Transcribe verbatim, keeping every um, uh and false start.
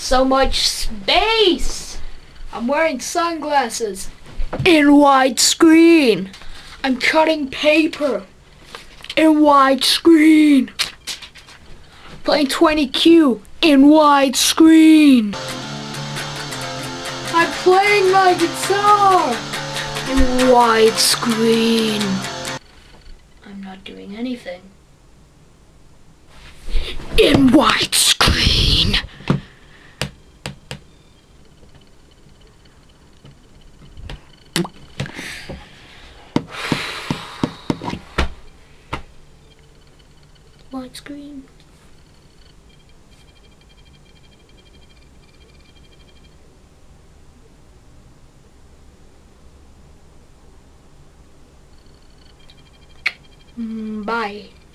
So much space! I'm wearing sunglasses in widescreen. I'm cutting paper in widescreen. Playing twenty Q in widescreen. I'm playing my guitar in widescreen. I'm not doing anything. In widescreen. Widescreen. Mm, bye.